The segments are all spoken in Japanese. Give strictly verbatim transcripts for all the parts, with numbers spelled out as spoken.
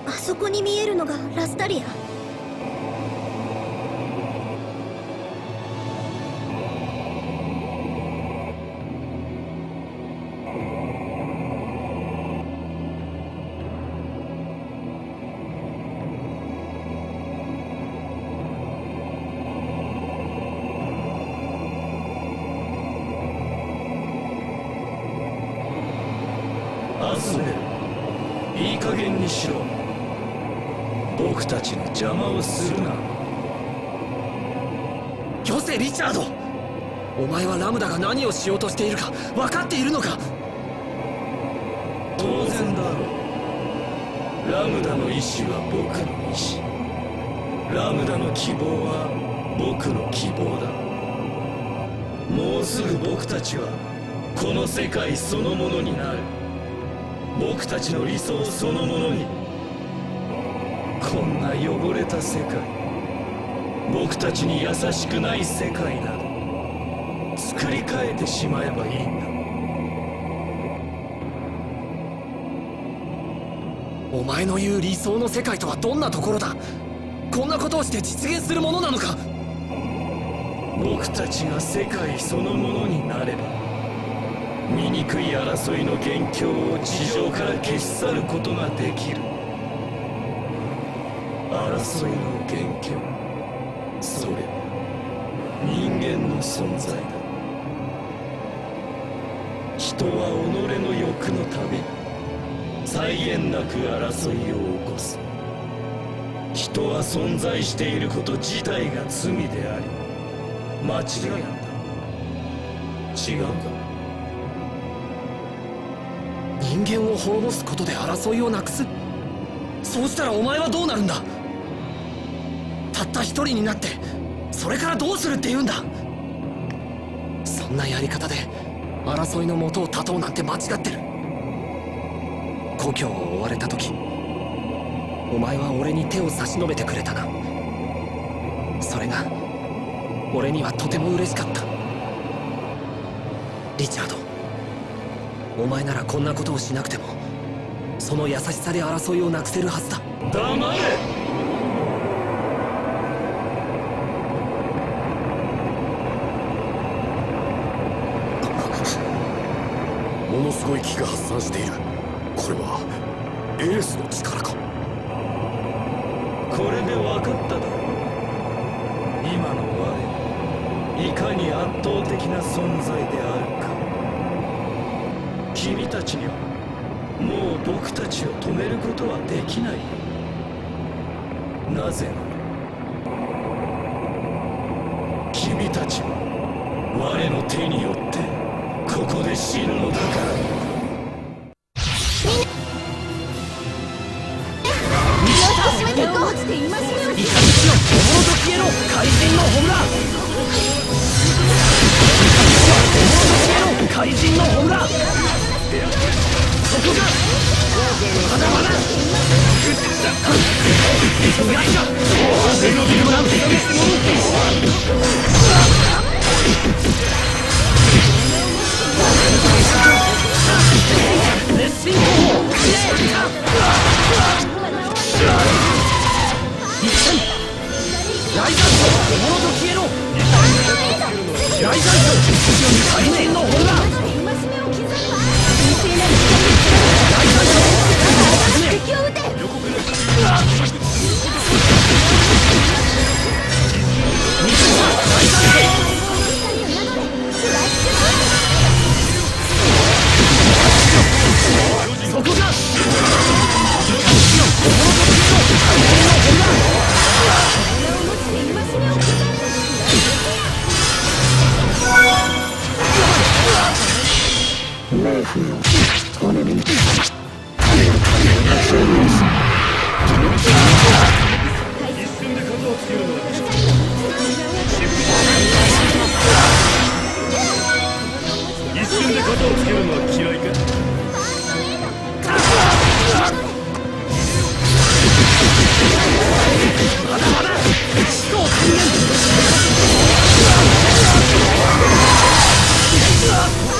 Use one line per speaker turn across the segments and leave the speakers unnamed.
あそこに見えるのがラスタリア。
アスネル、いい加減にしろ。僕たちの邪魔をするな。
よせリチャード、お前はラムダが何をしようとしているか分かっているのか。
当然だろう。ラムダの意志は僕の意志、ラムダの希望は僕の希望だ。もうすぐ僕たちはこの世界そのものになる。僕たちの理想そのものに。こんな汚れた世界、僕たちに優しくない世界など作り変えてしまえばいいんだ。
お前の言う理想の世界とはどんなところだ。こんなことをして実現するものなのか。
僕たちが世界そのものになれば、醜い争いの元凶を地上から消し去ることができる。争いの元凶、それは人間の存在だ。人は己の欲のために際限なく争いを起こす。人は存在していること自体が罪であり間違いなんだ。違うか。
人間を滅ぼすことで争いをなくす。そうしたらお前はどうなるんだ。たった一人になってそれからどうするって言うんだ。そんなやり方で争いの元を断とうなんて間違ってる。故郷を追われた時、お前は俺に手を差し伸べてくれたな。それが俺にはとても嬉しかった。リチャード、お前ならこんなことをしなくてもその優しさで争いをなくせるはずだ。
黙れ。
ものすごい気が発散している。これはエースの力か。
これで分かっただろう。今の我、いかに圧倒的な存在であるか。君たちにはもう僕たちを止めることはできないよ。なぜなら君たちは我の手によってここで死ぬのだから。
怪人のホムラ、怪人のホムラ、そこか。まだまだ被害者俺のビルマン熱心方法ライザンス、小物と消えろ。ライザンス、怪人のホルダー。ライザンス、敵を撃て。そこか。小物と消えろ。怪人のホルダー。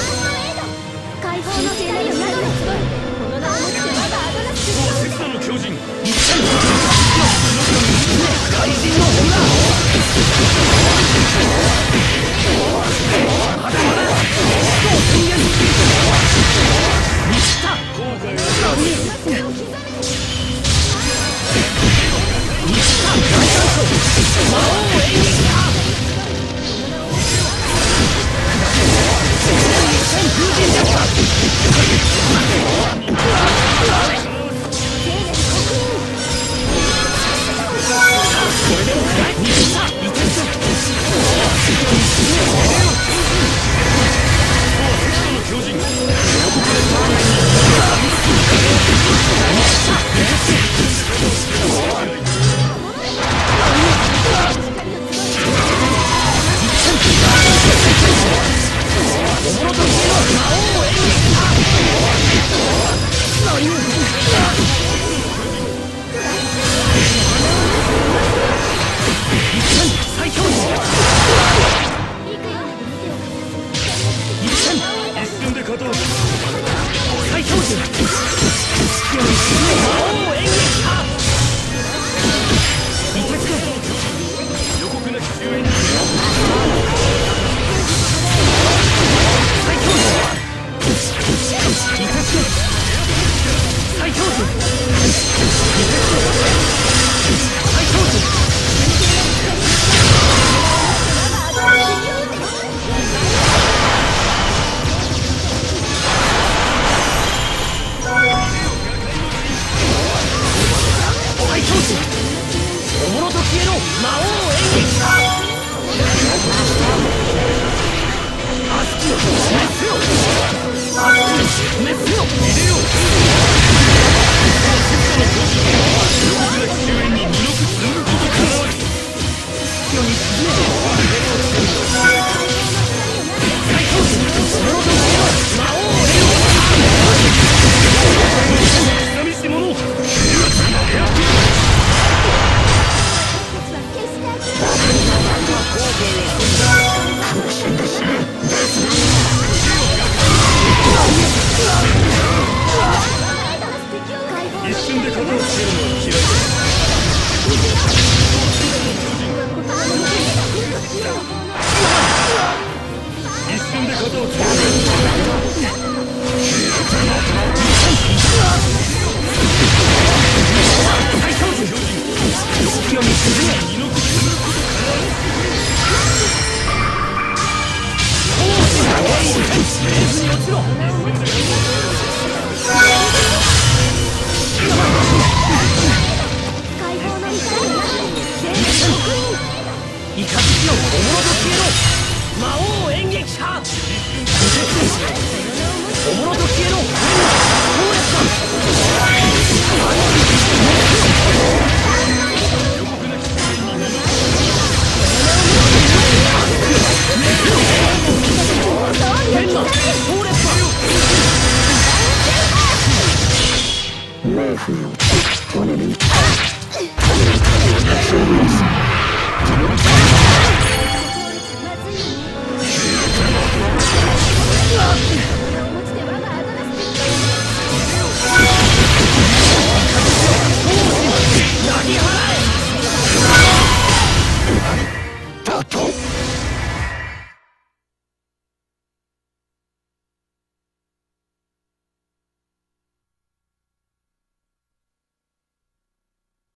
巨人
怪人の女まだまだどう宣言見切った後悔は何見切った大チャンス魔王演技だ一戦封じになったこれでも暗い見切ったいけるぞ巨人
Mayfield, enemy.